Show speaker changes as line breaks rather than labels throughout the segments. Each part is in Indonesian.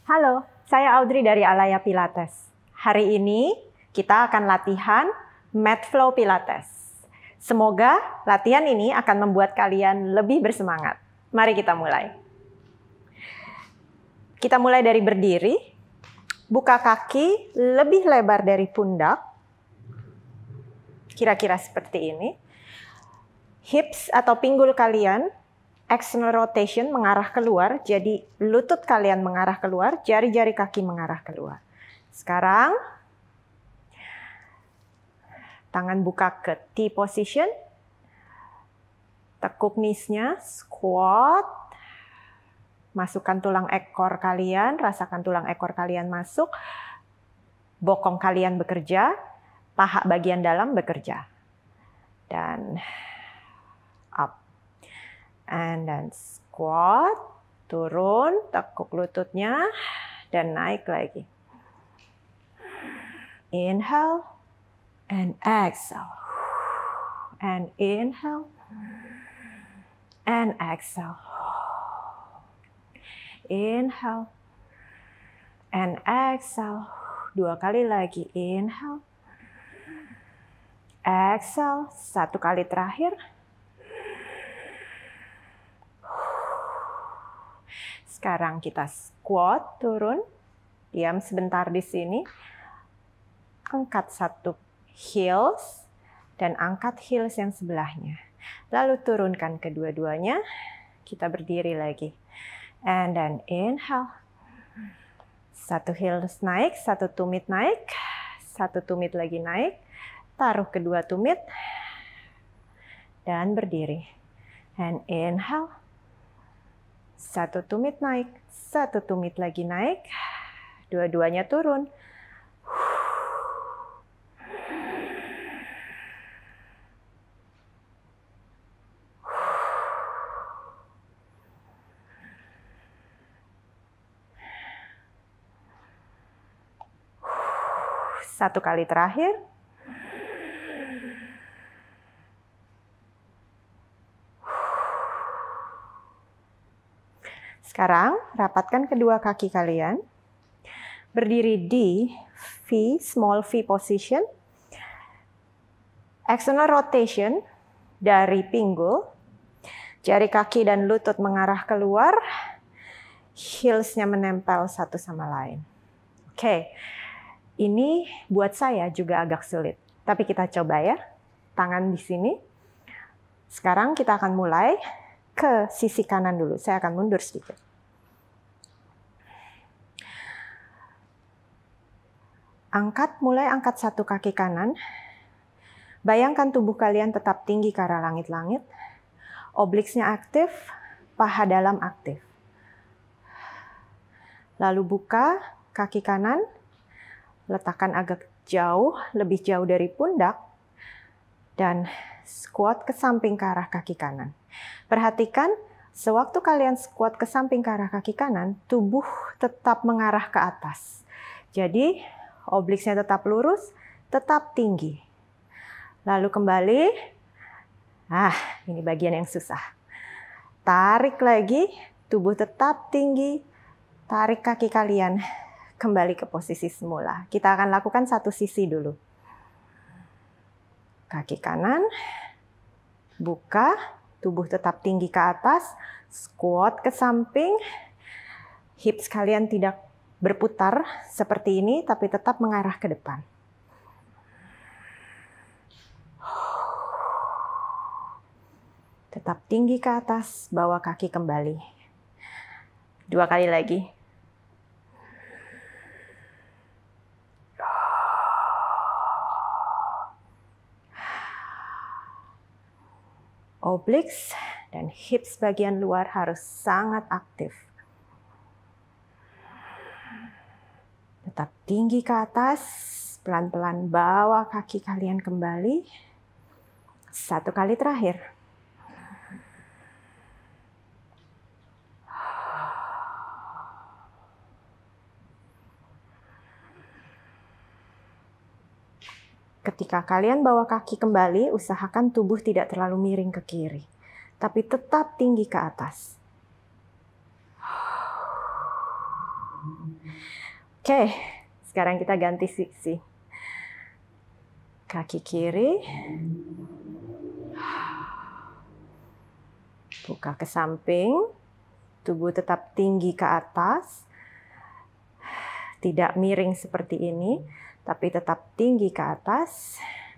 Halo, saya Audrey dari Alaya Pilates. Hari ini kita akan latihan Mat Flow Pilates. Semoga latihan ini akan membuat kalian lebih bersemangat. Mari kita mulai. Kita mulai dari berdiri. Buka kaki lebih lebar dari pundak. Kira-kira seperti ini. Hips atau pinggul kalian external rotation mengarah keluar, jadi lutut kalian mengarah keluar, jari-jari kaki mengarah keluar. Sekarang, tangan buka ke T position, tekuk knees-nya, squat, masukkan tulang ekor kalian, rasakan tulang ekor kalian masuk, bokong kalian bekerja, paha bagian dalam bekerja. Dan up. And then squat, turun, tekuk lututnya, dan naik lagi. Inhale, and exhale. And inhale, and exhale. Inhale, and exhale. 2 kali lagi, inhale. Exhale, 1 kali terakhir. Sekarang kita squat, turun, diam sebentar di sini, angkat 1 heels, dan angkat heels yang sebelahnya. Lalu turunkan kedua-duanya, kita berdiri lagi. And then inhale, 1 heels naik, 1 tumit naik, 1 tumit lagi naik, taruh kedua tumit, dan berdiri. And inhale, 1 tumit naik, 1 tumit lagi naik, dua-duanya turun. Satu kali terakhir. Sekarang, rapatkan kedua kaki kalian. Berdiri di V, small V position. External rotation dari pinggul. Jari kaki dan lutut mengarah keluar. Heels-nya menempel satu sama lain. Oke, ini buat saya juga agak sulit. Tapi kita coba ya. Tangan di sini. Sekarang kita akan mulai ke sisi kanan dulu. Saya akan mundur sedikit. Mulai angkat 1 kaki kanan. Bayangkan tubuh kalian tetap tinggi ke arah langit-langit. Obliksnya aktif, paha dalam aktif. Lalu buka kaki kanan, letakkan agak jauh, lebih jauh dari pundak, dan squat ke samping ke arah kaki kanan. Perhatikan, sewaktu kalian squat ke samping ke arah kaki kanan, tubuh tetap mengarah ke atas. Jadi, obliksnya tetap lurus, tetap tinggi. Lalu kembali. Ini bagian yang susah. Tarik lagi, tubuh tetap tinggi. Tarik kaki kalian kembali ke posisi semula. Kita akan lakukan satu sisi dulu. Kaki kanan, buka, tubuh tetap tinggi ke atas, squat ke samping, hips kalian tidak berputar seperti ini, tapi tetap mengarah ke depan. Tetap tinggi ke atas, bawa kaki kembali. 2 kali lagi. Obliks dan hips bagian luar harus sangat aktif. Tetap tinggi ke atas, pelan-pelan bawa kaki kalian kembali. 1 kali terakhir. Ketika kalian bawa kaki kembali, usahakan tubuh tidak terlalu miring ke kiri, tapi tetap tinggi ke atas. Oke, sekarang kita ganti sisi. Kaki kiri. Buka ke samping. Tubuh tetap tinggi ke atas. Tidak miring seperti ini, tapi tetap tinggi ke atas.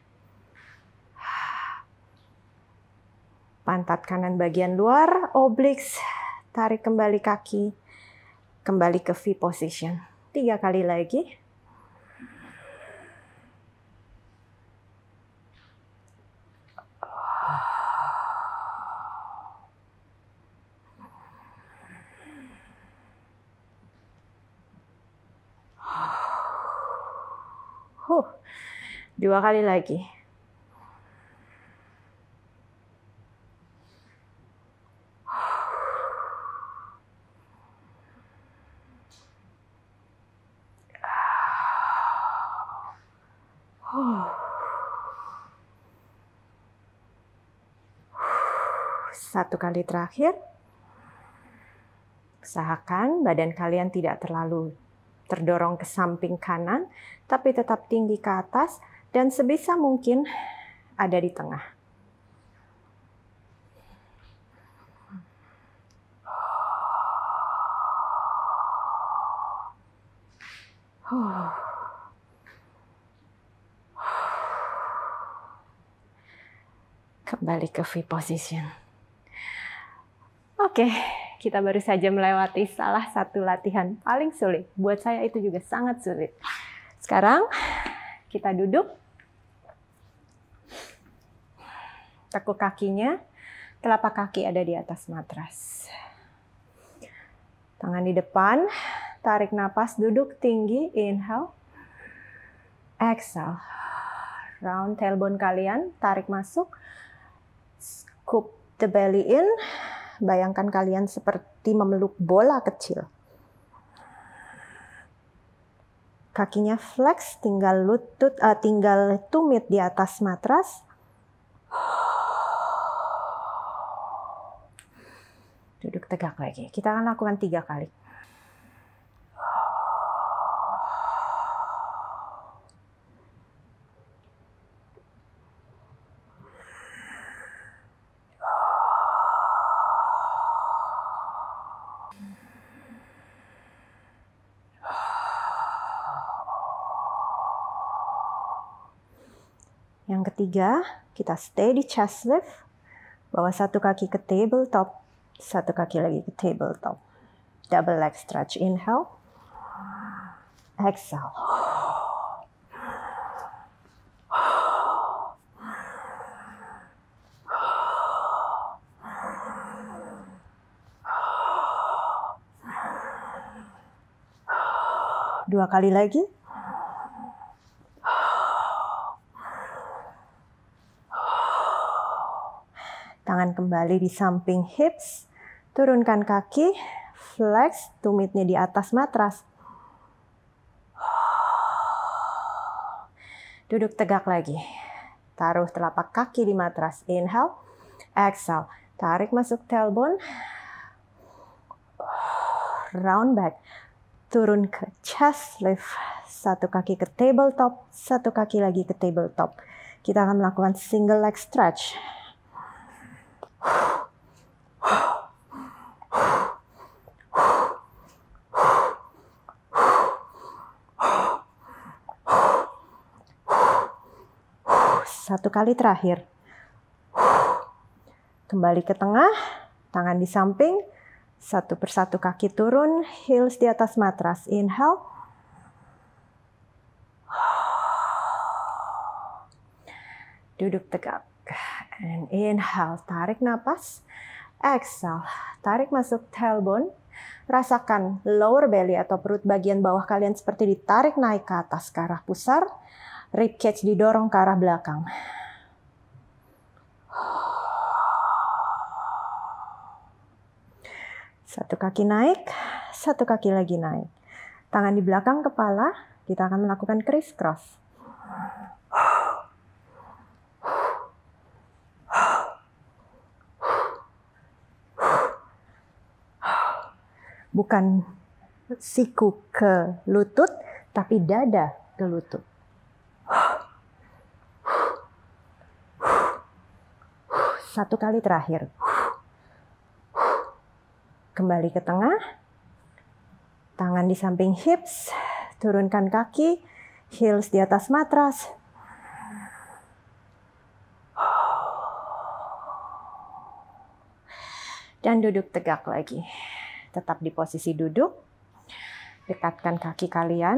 Pantat kanan bagian luar, obliques. Tarik kembali kaki. Kembali ke V position. 3 kali lagi. Dua kali lagi. Satu kali terakhir. Usahakan badan kalian tidak terlalu terdorong ke samping kanan, tapi tetap tinggi ke atas dan sebisa mungkin ada di tengah. Kembali ke V position. Oke, kita baru saja melewati salah satu latihan paling sulit. Buat saya itu juga sangat sulit. Sekarang kita duduk. Tekuk kakinya, telapak kaki ada di atas matras. Tangan di depan, tarik napas, duduk tinggi, inhale. Exhale. Round tailbone kalian, tarik masuk. Scoop the belly in. Bayangkan kalian seperti memeluk bola kecil. Kakinya flex, tinggal tumit di atas matras. Duduk tegak lagi. Kita akan lakukan 3 kali. Yang ketiga, kita stay di chest lift. Bawa satu kaki ke tabletop, satu kaki lagi ke tabletop. Double leg stretch, inhale. Exhale. Dua kali lagi. Tangan kembali di samping hips, turunkan kaki, flex, tumitnya di atas matras. Duduk tegak lagi. Taruh telapak kaki di matras, inhale, exhale. Tarik masuk tailbone, round back, turun ke chest lift. Satu kaki ke tabletop, satu kaki lagi ke tabletop. Kita akan melakukan single leg stretch. Satu kali terakhir. Kembali ke tengah, tangan di samping, satu persatu kaki turun, heels di atas matras. Inhale. Duduk tegak. And inhale, tarik napas. Exhale, tarik masuk tailbone. Rasakan lower belly atau perut bagian bawah kalian seperti ditarik naik ke atas ke arah pusar. Rib cage didorong ke arah belakang. Satu kaki naik, satu kaki lagi naik. Tangan di belakang kepala, kita akan melakukan crisscross. Bukan siku ke lutut, tapi dada ke lutut. Satu kali terakhir. Kembali ke tengah. Tangan di samping hips. Turunkan kaki. Heels di atas matras. Dan duduk tegak lagi. Tetap di posisi duduk. Dekatkan kaki kalian.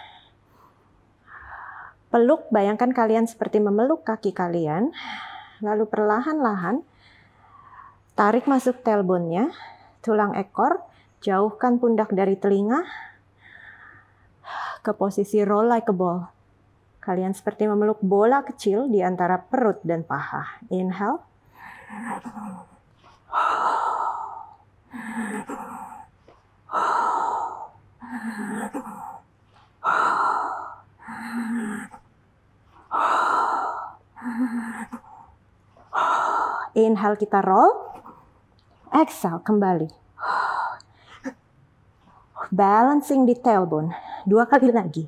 Peluk, bayangkan kalian seperti memeluk kaki kalian. Lalu perlahan-lahan tarik masuk tailbone-nya, tulang ekor, jauhkan pundak dari telinga ke posisi roll like a ball. Kalian seperti memeluk bola kecil di antara perut dan paha. Inhale. Inhale kita roll. Exhale kembali. Balancing di tailbone. 2 kali lagi.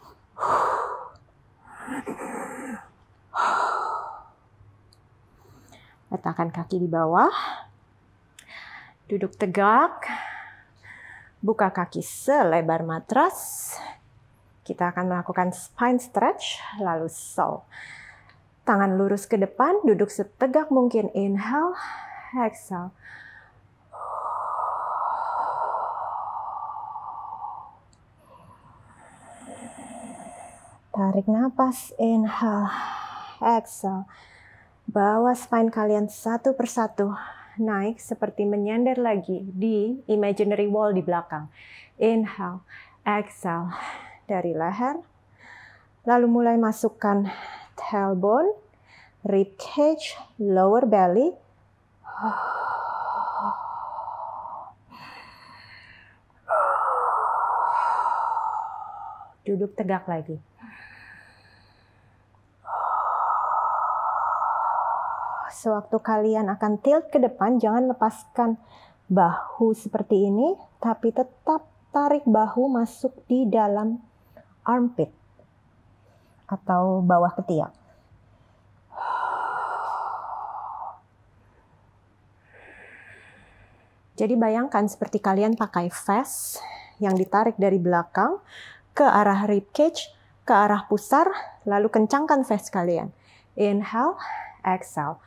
Letakkan kaki di bawah. Duduk tegak. Buka kaki selebar matras. Kita akan melakukan spine stretch, lalu soul. Tangan lurus ke depan, duduk setegak mungkin. Inhale, exhale. Tarik nafas, inhale, exhale. Bawa spine kalian satu persatu. Naik seperti menyender lagi di imaginary wall di belakang. Inhale, exhale. Dari leher. Lalu mulai masukkan tailbone, rib cage, lower belly. Duduk tegak lagi. Sewaktu kalian akan tilt ke depan, jangan lepaskan bahu seperti ini, tapi tetap tarik bahu masuk di dalam armpit atau bawah ketiak. Jadi bayangkan seperti kalian pakai vest yang ditarik dari belakang ke arah rib cage, ke arah pusar, lalu kencangkan vest kalian. Inhale, exhale.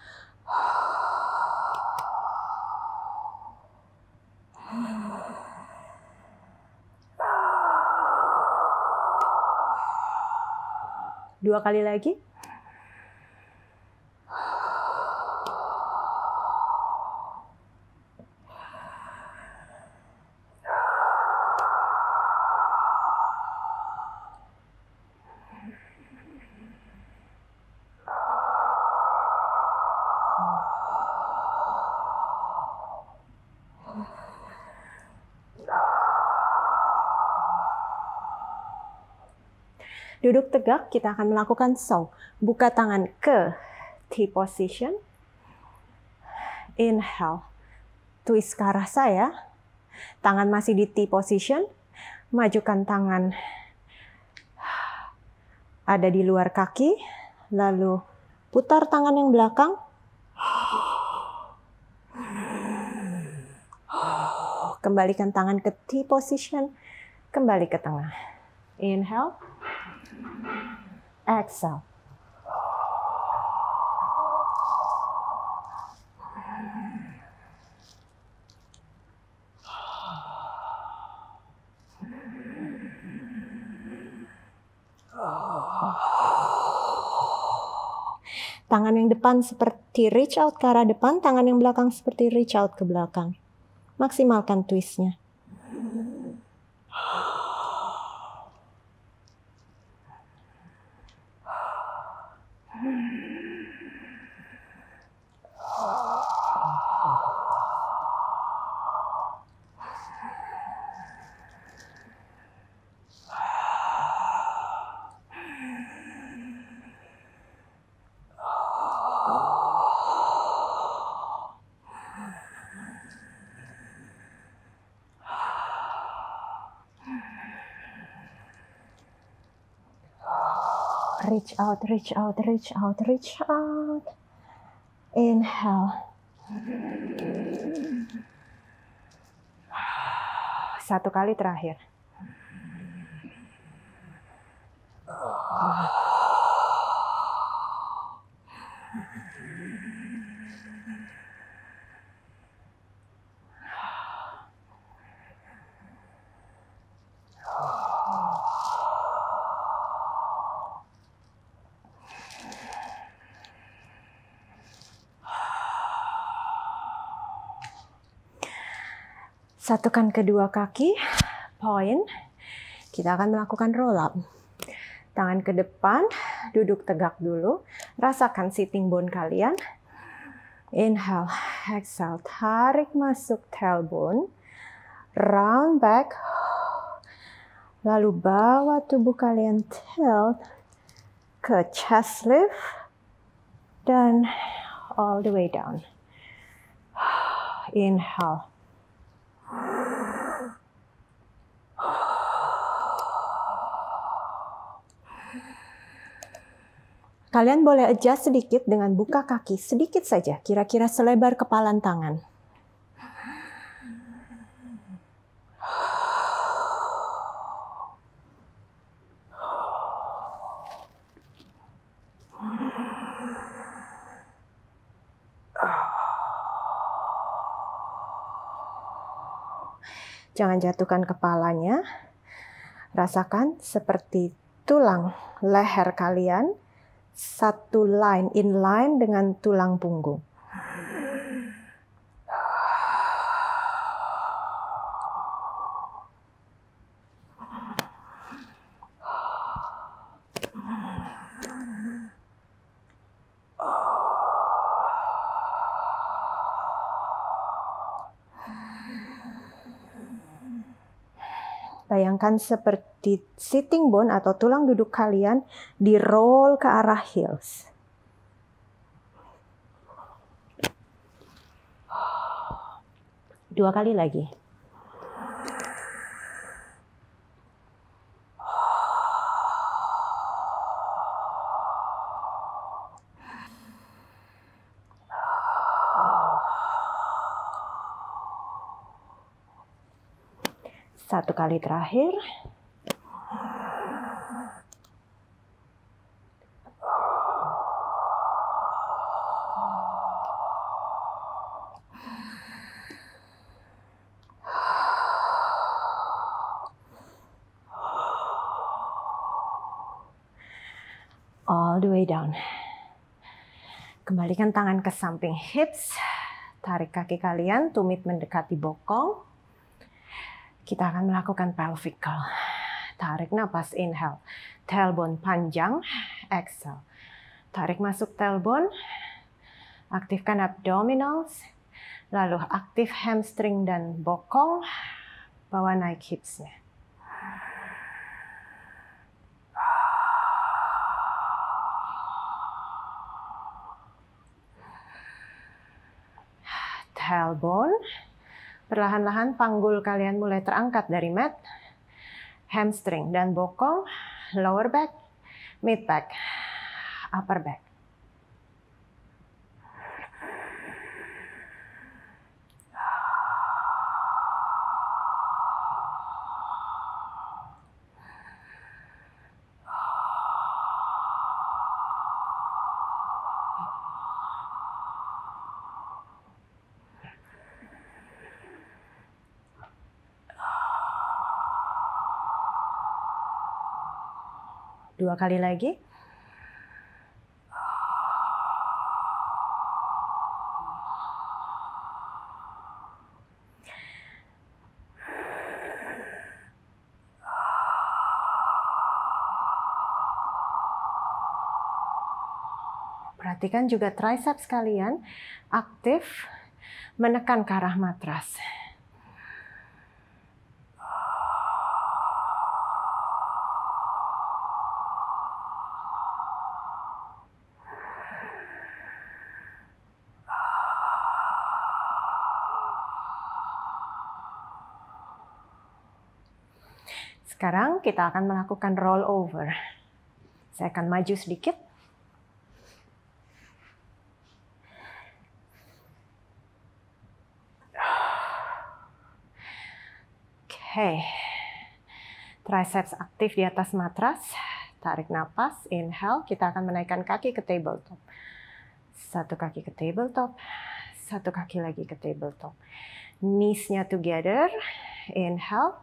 Dua kali lagi. Duduk tegak, kita akan melakukan soul. Buka tangan ke T position. Inhale. Twist ke arah saya. Tangan masih di T position. Majukan tangan ada di luar kaki. Lalu putar tangan yang belakang. Kembalikan tangan ke T position. Kembali ke tengah. Inhale. Exhale. Tangan yang depan seperti reach out ke arah depan, tangan yang belakang seperti reach out ke belakang. Maksimalkan twistnya. Reach out, reach out, reach out, reach out. Inhale. Satu kali terakhir. Satukan kedua kaki, point. Kita akan melakukan roll up. Tangan ke depan, duduk tegak dulu. Rasakan sitting bone kalian. Inhale, exhale, tarik masuk tailbone. Round back. Lalu bawa tubuh kalian tilt ke chest lift. Dan all the way down. Inhale. Kalian boleh adjust sedikit dengan buka kaki sedikit saja, kira-kira selebar kepalan tangan. Jangan jatuhkan kepalanya. Rasakan seperti tulang leher kalian satu line, inline dengan tulang punggung. Bayangkan seperti sitting bone atau tulang duduk kalian di roll ke arah heels. Dua kali lagi. Satu kali terakhir. All the way down. Kembalikan tangan ke samping hips. Tarik kaki kalian, tumit mendekati bokong. Kita akan melakukan pelvic curl. Tarik napas, inhale. Tailbone panjang, exhale. Tarik masuk tailbone. Aktifkan abdominals. Lalu aktif hamstring dan bokong. Bawa naik hipsnya. Tailbone. Perlahan-lahan panggul kalian mulai terangkat dari mat. Hamstring dan bokong, lower back, mid back, upper back. Dua kali lagi. Perhatikan juga triceps kalian aktif menekan ke arah matras. Sekarang kita akan melakukan roll over. Saya akan maju sedikit. Oke. Triceps aktif di atas matras. Tarik napas, inhale. Kita akan menaikkan kaki ke tabletop. Satu kaki ke tabletop. Satu kaki lagi ke tabletop. Knees-nya together. Inhale.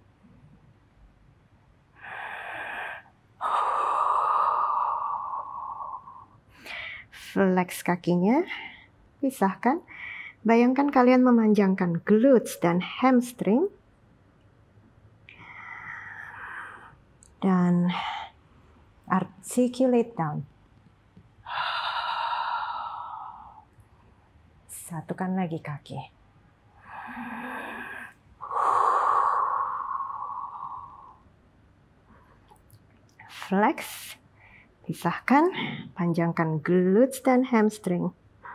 Flex kakinya. Pisahkan. Bayangkan kalian memanjangkan glutes dan hamstring. Dan articulate down. Satukan lagi kaki. Flex. Pisahkan. Panjangkan glutes dan hamstring.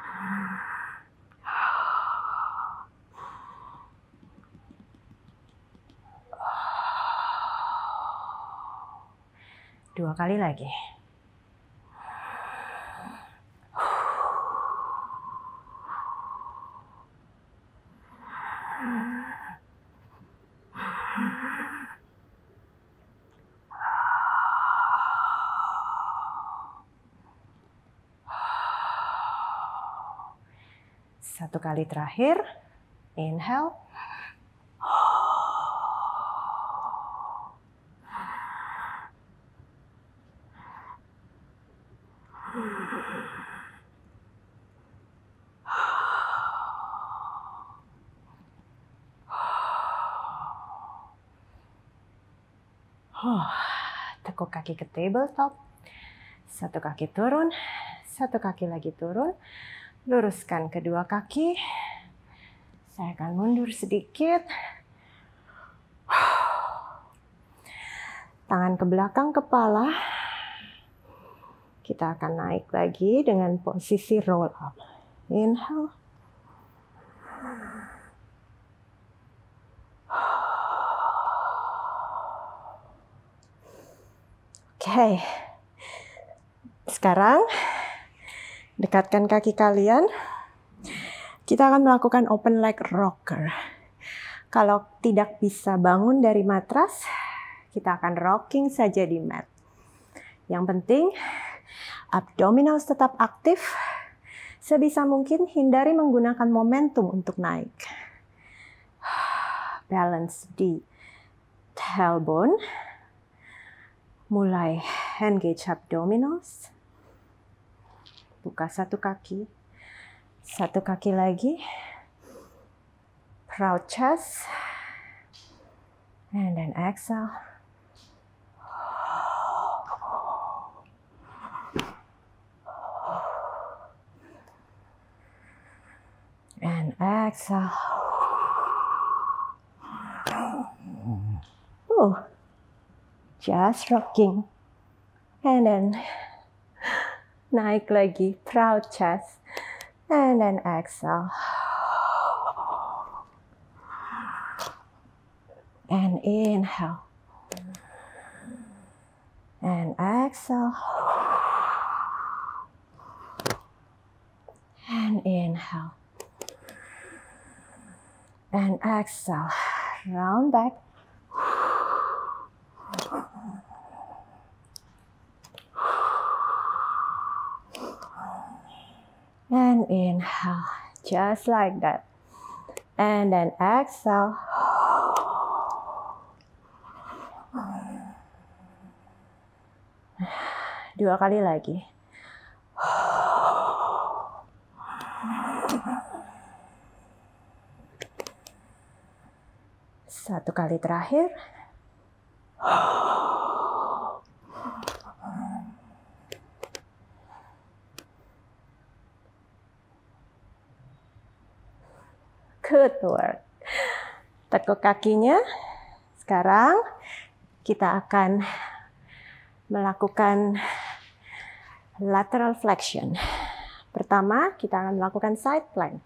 Dua kali lagi. Satu kali terakhir. Inhale. Tekuk kaki ke tabletop. Satu kaki turun. Satu kaki lagi turun. Luruskan kedua kaki. Saya akan mundur sedikit. Tangan ke belakang kepala. Kita akan naik lagi dengan posisi roll up. Inhale. Oke. Sekarang dekatkan kaki kalian. Kita akan melakukan open leg rocker. Kalau tidak bisa bangun dari matras, kita akan rocking saja di mat. Yang penting, abdominals tetap aktif. Sebisa mungkin hindari menggunakan momentum untuk naik. Balance di tailbone. Mulai engage abdominals. Buka satu kaki. Satu kaki lagi. Proud chest. And then exhale. And exhale. Just rocking. And then naik lagi, proud chest. And then exhale. And inhale. And exhale. And inhale. And exhale. Round back. And inhale, just like that. And then exhale. Dua kali lagi. Satu kali terakhir. Good work. Tekuk kakinya. Sekarang kita akan melakukan lateral flexion. Pertama, kita akan melakukan side plank.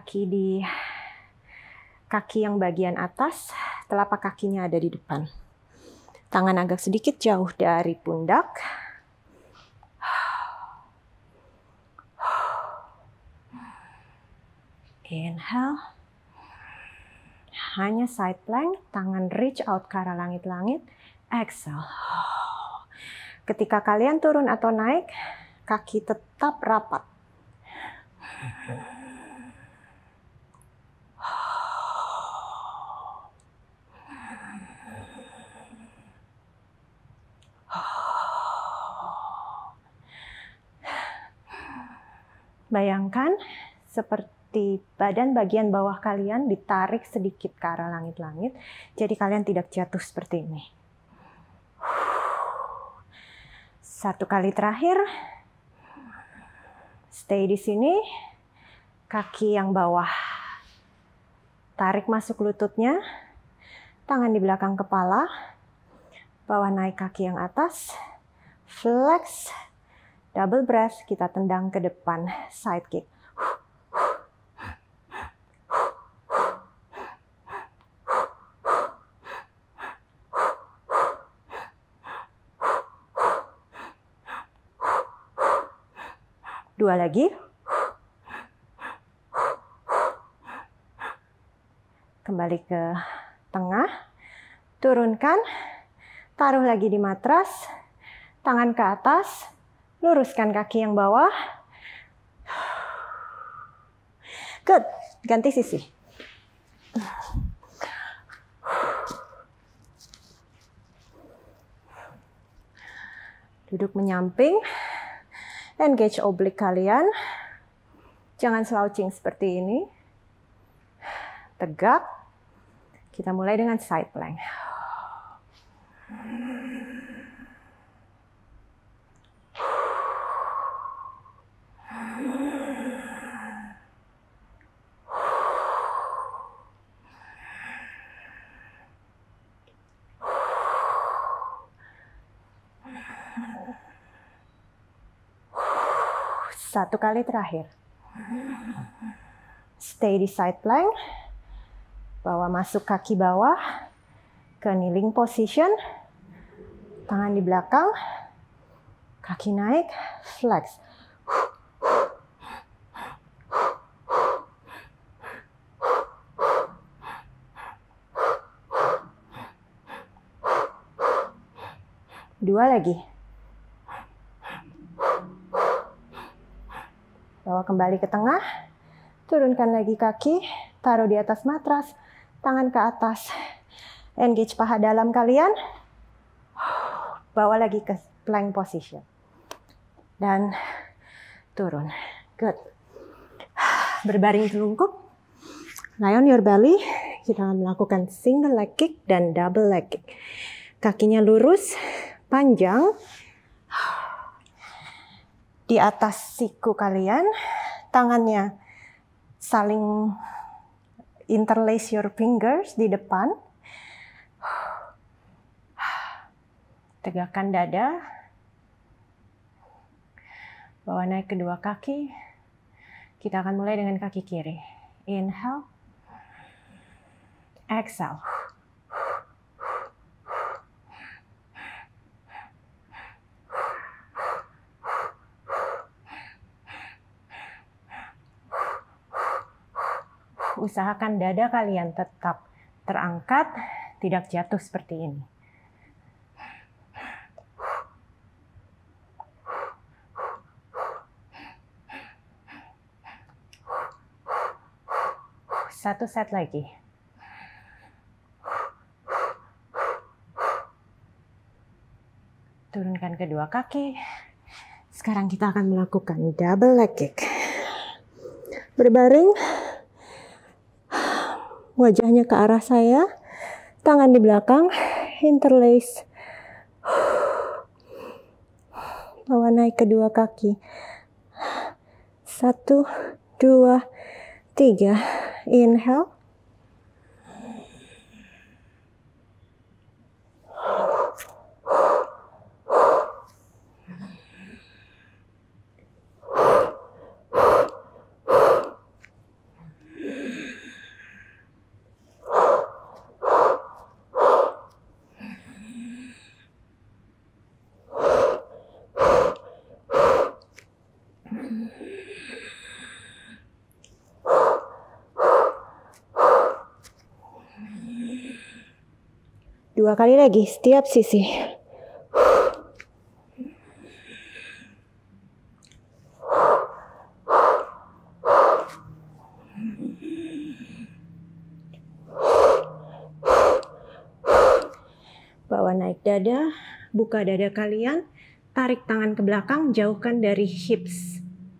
Kaki yang bagian atas, telapak kakinya ada di depan. Tangan agak sedikit jauh dari pundak. Inhale. Hanya side plank, tangan reach out ke arah langit-langit. Exhale. Ketika kalian turun atau naik, kaki tetap rapat. Bayangkan seperti badan bagian bawah kalian ditarik sedikit ke arah langit-langit, jadi kalian tidak jatuh seperti ini. Satu kali terakhir, stay di sini, kaki yang bawah tarik masuk lututnya, tangan di belakang kepala, bawah naik kaki yang atas, flex, double breath, kita tendang ke depan, side kick. Dua lagi. Kembali ke tengah, turunkan, taruh lagi di matras, tangan ke atas, luruskan kaki yang bawah. Good, ganti sisi. Duduk menyamping, engage oblique kalian. Jangan slouching seperti ini. Tegak. Kita mulai dengan side plank. Satu kali terakhir. Stay di side plank. Bawa masuk kaki bawah ke kneeling position. Tangan di belakang. Kaki naik, flex. Dua lagi. Bawa kembali ke tengah, turunkan lagi kaki, taruh di atas matras, tangan ke atas, engage paha dalam kalian, bawa lagi ke plank position, dan turun. Good. Berbaring telungkup, lie on your belly, kita akan melakukan single leg kick dan double leg kick. Kakinya lurus, panjang, di atas siku kalian, tangannya saling interlace your fingers di depan. Tegakkan dada. Bawa naik kedua kaki. Kita akan mulai dengan kaki kiri. Inhale. Exhale. Usahakan dada kalian tetap terangkat, tidak jatuh seperti ini. Satu set lagi. Turunkan kedua kaki. Sekarang kita akan melakukan double leg kick. Berbaring. Wajahnya ke arah saya, tangan di belakang, interlace. Bawa naik kedua kaki. 1, 2, 3. Inhale. Dua kali lagi setiap sisi. Bawa naik dada, buka dada kalian, tarik tangan ke belakang, jauhkan dari hips.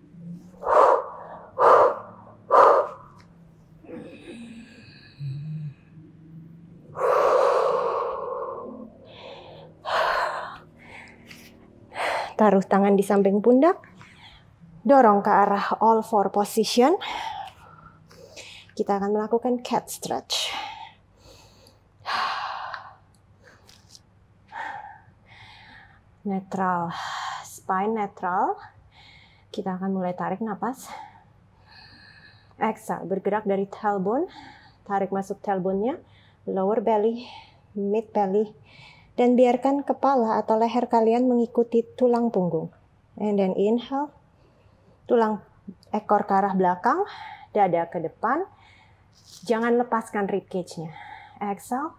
Taruh tangan di samping pundak, dorong ke arah all four position. Kita akan melakukan cat stretch. Netral, spine netral. Kita akan mulai tarik napas. Exhale, bergerak dari tailbone, tarik masuk tailbone-nya, lower belly, mid belly, dan biarkan kepala atau leher kalian mengikuti tulang punggung. And then inhale, tulang ekor ke arah belakang, dada ke depan. Jangan lepaskan rib cage-nya. Exhale.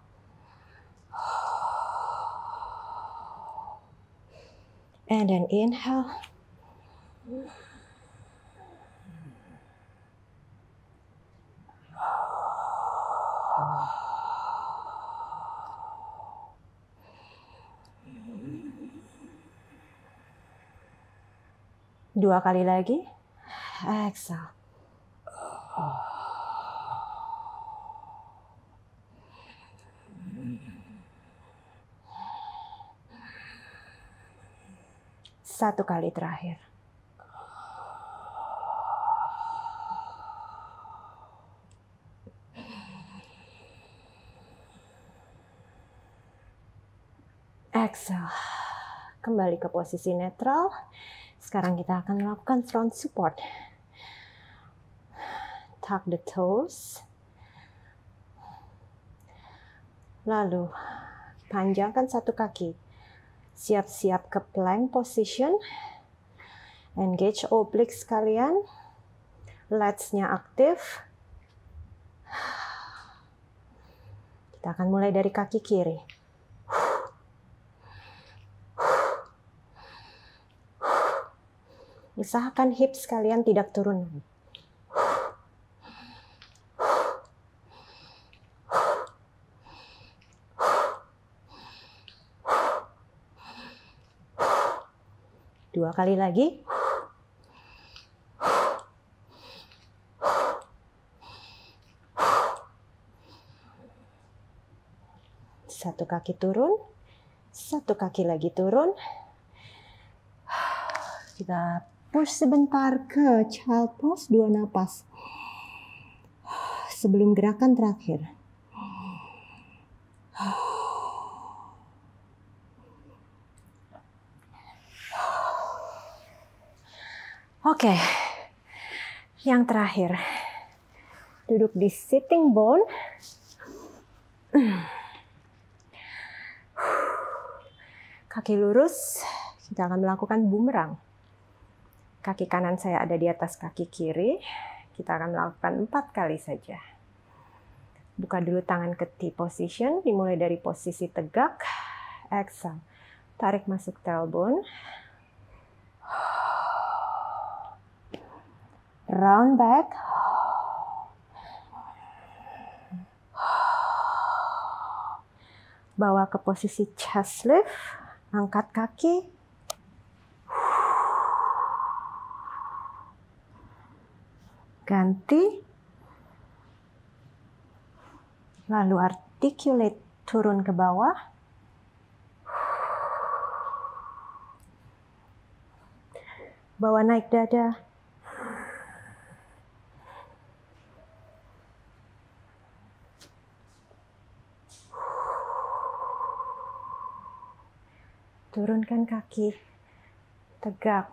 And then inhale. Dua kali lagi. Exhale. Satu kali terakhir. Exhale. Kembali ke posisi netral. Sekarang kita akan melakukan front support. Tuck the toes. Lalu, panjangkan satu kaki. Siap-siap ke plank position. Engage obliques kalian. Lats-nya aktif. Kita akan mulai dari kaki kiri. Usahakan hips kalian tidak turun. Dua kali lagi. Satu kaki turun, satu kaki lagi turun. Kita push sebentar ke child pose, 2 napas. Sebelum gerakan terakhir. Oke, yang terakhir, duduk di sitting bone, kaki lurus, kita akan melakukan boomerang. Kaki kanan saya ada di atas kaki kiri, kita akan melakukan 4 kali saja. Buka dulu tangan ke T position, dimulai dari posisi tegak, exhale, tarik masuk tailbone, round back, bawa ke posisi chest lift, angkat kaki, ganti, lalu articulate turun ke bawah, bawa naik dada, turunkan kaki, tegak.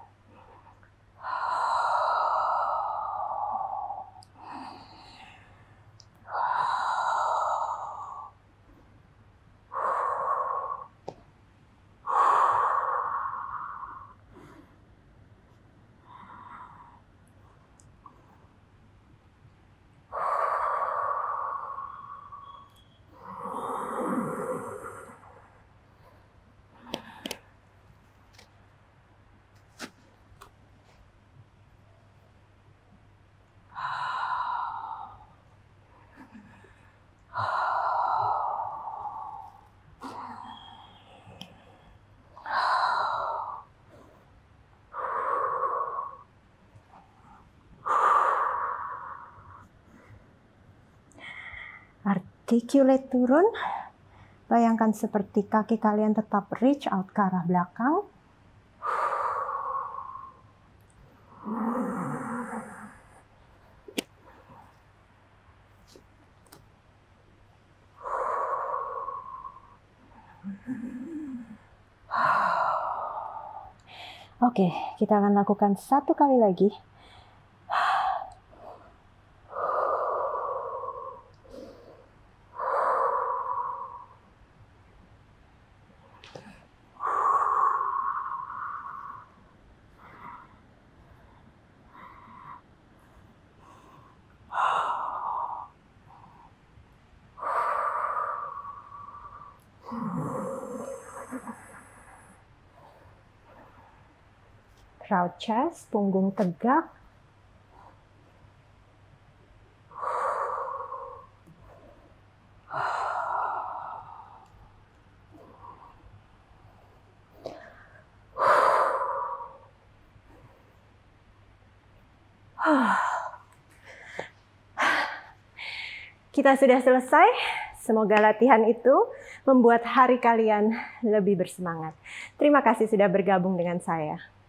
Articulate turun. Bayangkan seperti kaki kalian tetap reach out ke arah belakang. Oke, kita akan lakukan 1 kali lagi. Proud chest, punggung tegak. Kita sudah selesai. Semoga latihan itu membuat hari kalian lebih bersemangat. Terima kasih sudah bergabung dengan saya.